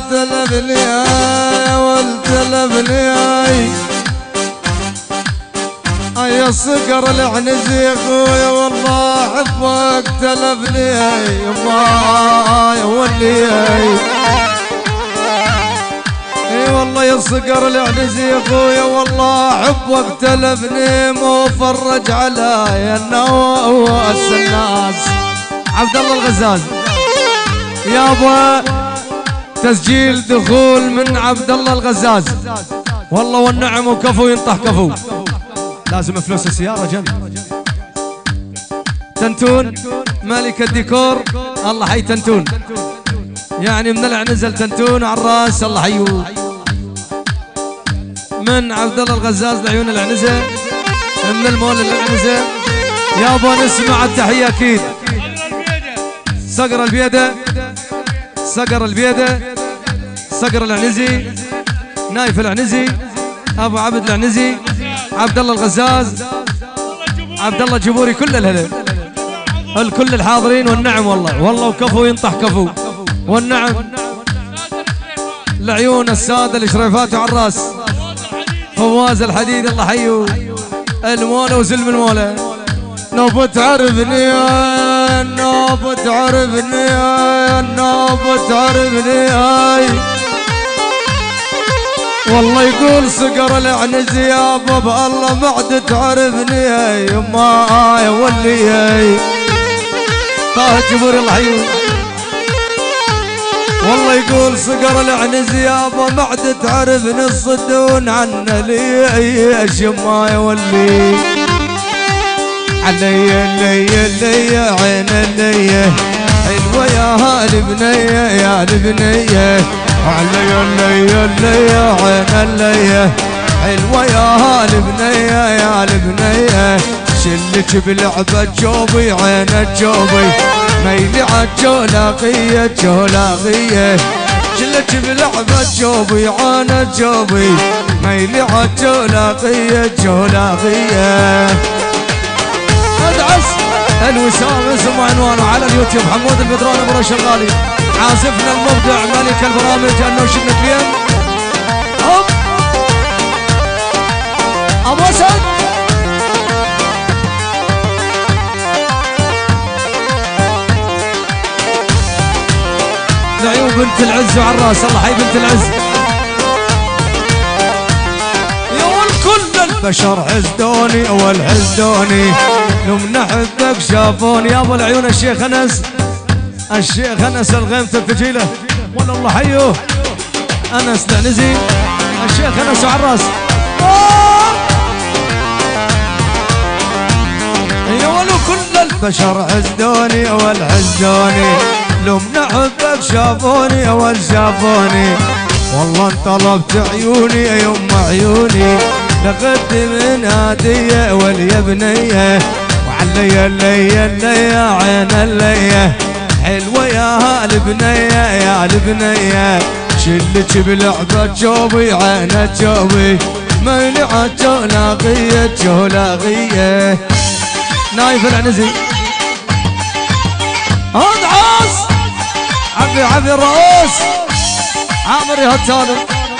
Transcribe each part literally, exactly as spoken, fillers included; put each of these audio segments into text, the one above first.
والتلفني والتلفني يا صقر العنزي يا اخويا والله حبك تلفني يما يا ولي اي والله يا صقر العنزي يا اخويا والله حبك تلفني مو فرج علي النواس الناس. عبد الله الغزاز يابا تسجيل دخول من عبد الله الغزاز والله والنعم وكفو ينطح كفو. لازم فلوس السيارة جنب. تنتون مالك الديكور الله حي تنتون يعني من العنزل تنتون على الراس الله حيوه. من عبد الله الغزاز لعيون العنزة من المولى العنزة يابا نسمع التحية اكيد. صقر البيدة صقر البيدة صقر العنزي نايف العنزي ابو عبد العنزي عبد الله الغزاز عبد الله الجبوري كل الهلا الكل الحاضرين والنعم والله والله وكفو ينطح كفو والنعم لعيون الساده الشريفات على الراس. فواز الحديد الله حيو المولى وزلم المولى. نوبة تعرفني يا نوبة تعرفني يا نوبة تعرفني والله يقول صقر العنزي يا بابا الله بعد تعرفني يا يما يا ولي طه جبوري الله حيو والله يقول صقر العنزي يا بابا بعد تعرفني الصدون عنا لي ايش يما يا ولي علي لي لي عين لي حلوه يا هالبنيه يا البنيه علي لي لي عين لي حلوه يا هالبنيه يا البنيه شلك بلعبه جوبي عين جوبي ميلي عالجولاقيه جولاقيه شلك بلعبه جوبي عين جوبي ميلي عالجولاقيه جولاقيه. ادعس الوسام اسمه عنوانه على اليوتيوب حمود البدران ابو رشا الغالي عازفنا المبدع ملك البرامج انه شنك اليوم هوب ابو اسد لعيون بنت العز وعلى الراس الله حي بنت العز كل البشر حزدوني والحزدوني لم نحبك شافوني يا ابو العيون الشيخ انس الشيخ انس الغيمة الثقيله والله الله حيوه انس العنزي الشيخ انس على الراس يا ولو كل البشر حزدوني والحزدوني لم نحبك شافوني والشافوني والله انطلبت عيوني يا يم عيوني لقدم هديه وليا بنيه وعلي اللي اللي عين اللي حلوه يا هالبنيه يا البنيه شلك بلعبه جوبي عين جوبي ميلي عالجولاقيه جولاقيه. نايف العنزي ادعس عبي عبي الرؤوس عامر يا هتانم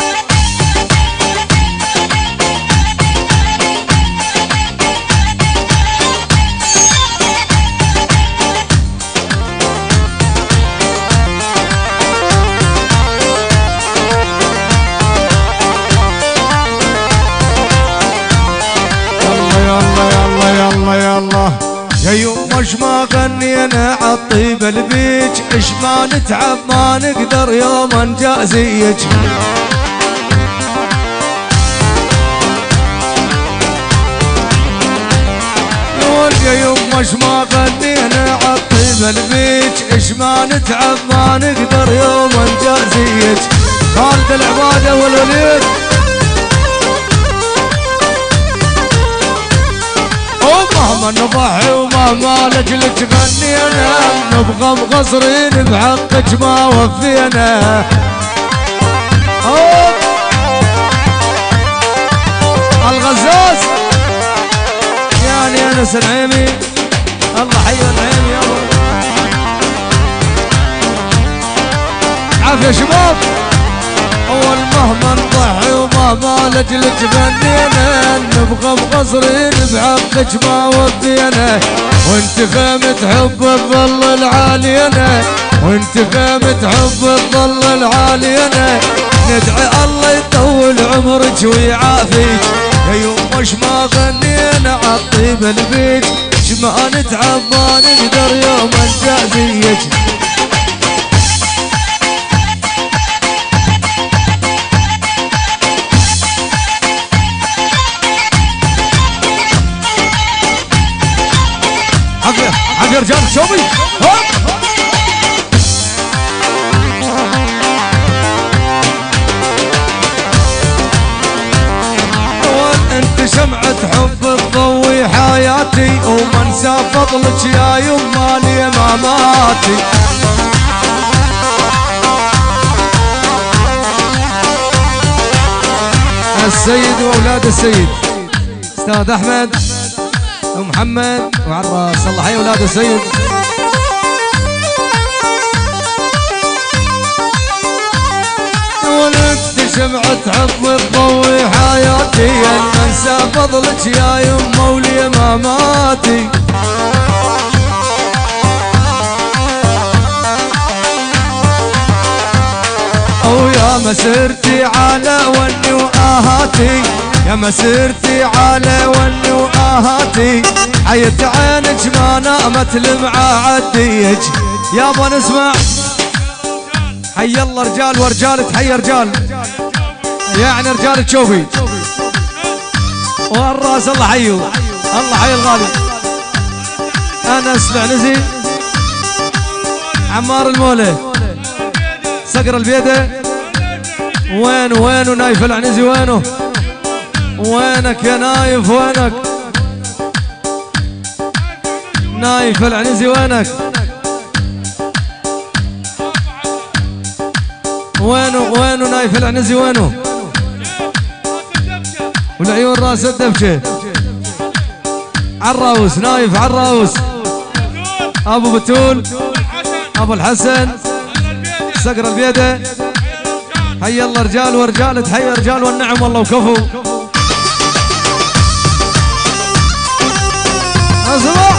يا يوم اش ما غنينا عالطيب البيج اش ما نتعب ما نقدر يوم نجازيج يا يوم اش ما غنينا عالطيب البيج اش ما نتعب ما نقدر يوم نجازيج. خالد العباده والوليد ومهما نضحي ومهما لجلك غنينا نبغى مقصرين بحقك ما وفينا. الغزاز يعني انس العيمي الله حي العيمي يابا عافيه شباب والمهما نضحي ومهما لجلك بنينا نبغى بقصرين بحقك ما وفينا وانت خيمة حب الظل العالينا وانت خيمة حب الظل العالينا ندعي الله يطول عمرك ويعافيك يا يوم مش ما غنينا عالطيب البيت ما نتعب ما نقدر يوم نجازيك حق حق يا رجال شوفي انت شمعة حب تضوي حياتي وما انسى فضلك يا يما لي ماماتي السيد واولاد السيد استاذ احمد ومحمد وعراس الله حي اولاد السيد ولدت شمعة حب تضوي حياتي ما انسى فضلك يا يما ولي ماماتي او يا مسيرتي على وني واهاتي يا مسيرتي على وني واهاتي حيت عينك ما نامت لمعة عديك يابا نسمع حي الله رجال ورجال تحيي رجال يعني رجال تشوفي والراس الله حيو الله حي الغالي انس العنزي عمار المولى صقر البيده وين وينه نايف العنزي وينه وينك يا نايف وينك نايف العنزي وينك وينه وينه نايف العنزي وينه والعيون راس الدبشه عراوس نايف عراوس ابو بتول ابو الحسن صقر البيده حي الله رجال ورجال تحيي رجال والنعم والله وكفو اسمع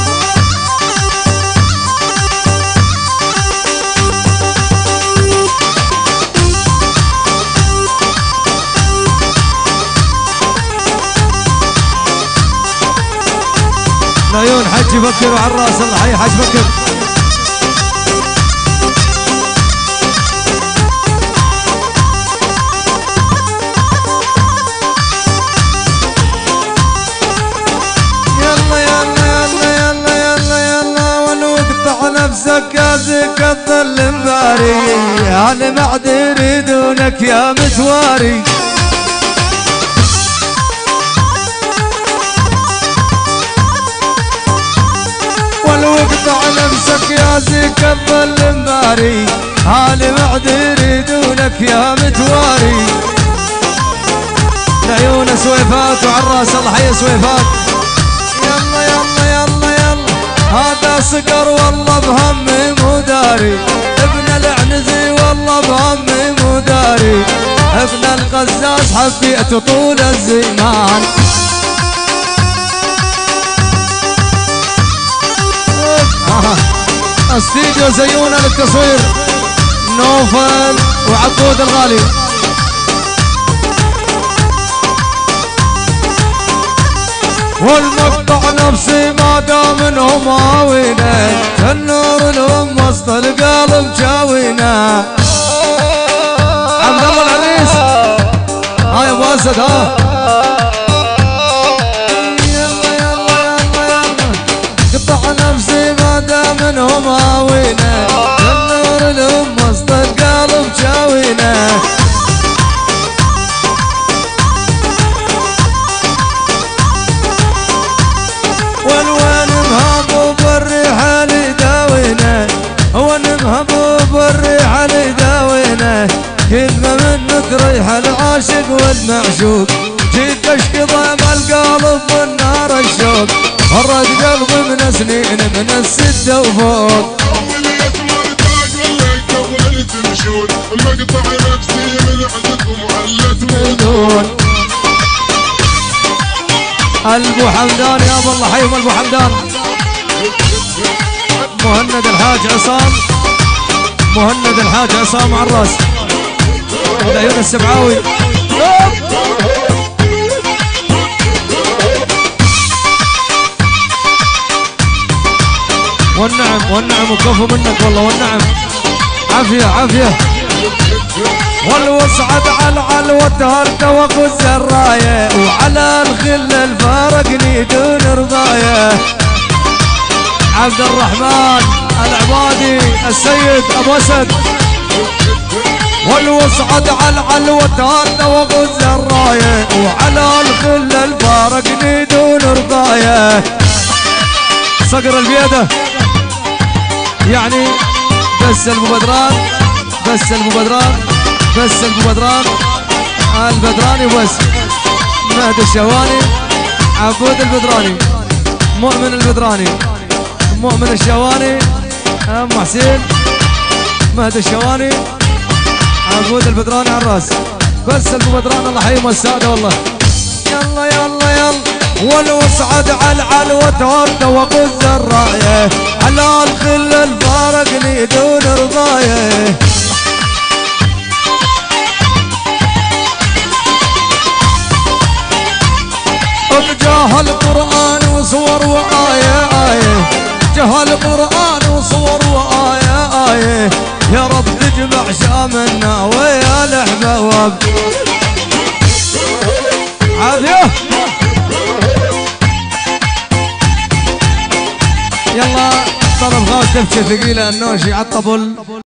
العيون حج بكر وعلى الراس الله حي حج بكر يلا يلا يلا يلا يلا يلا ونقطع نفسك يا زك الظل مباري انا ما عاد يريدونك يا متواري واقطع نفسك يا زيك الظل مباري هالي معد يريدونك يا متواري العيون سويفات وعراس الله حي سويفات يلا يلا يلا يلا هذا صقر والله بهمي مو داري ابن العنزي والله بهمي مو داري ابن القزاز حبيت طول الزمان استديو زيونا للتصوير نوفل وعبود الغالي والمقطع نفسي ما دام انهم هاوينا النور لهم وسط القلب جاوينا عبد الله العريس ها يا ابو اسد ها منهم هاوينا النور لهم وسط القلب جاوينا والوين مهبوب الريحة اللي داوينا وين مهبوب الريحة اللي داوينا كلمة منك ريحة العاشق والمعشوق جيت اشكي ضيم القلب والنار الشوق مرت قلبي من سنين من الستة وفوق أول يسمر تاج والله يكون تمشون المقطع نفسي من عندكم البو حمدان يا ابو الله حيهم البو حمدان. مهند الحاج عصام، مهند الحاج عصام على الراس. العيون السبعاوي والنعم والنعم وكفو منك والله والنعم. عافية عافية. والوصعد على العلوة هرده وغز الراية، وعلى الخل الفارقني دون رضاية. عبد الرحمن العبادي السيد ابو اسد. والوصعد على العلوة هرده وغز الراية، وعلى الخل الفارقني دون رضاية. صقر البيده يعني بس ابو بدران، بس ابو بدران، بس ابو بدران البدراني بس. مهدي الشواني، عبود البدراني، مؤمن البدراني، مؤمن الشواني، ام حسين، مهدي الشواني، عبود البدراني على الراس. بس ابو بدران الله يحييهم الساده والله. يلا يلا يلا. والوصعد على العلوة ورده وغز الرايه، على الخل الفارقني دون رضايه. جاه القرآن وصور وآية آية، جاه القرآن وصور وآية آية. يا رب تجمع شامنا ويا الأحباب. عافية. يلا طلب غاز دفشة ثقيلة النوشي عالطبل.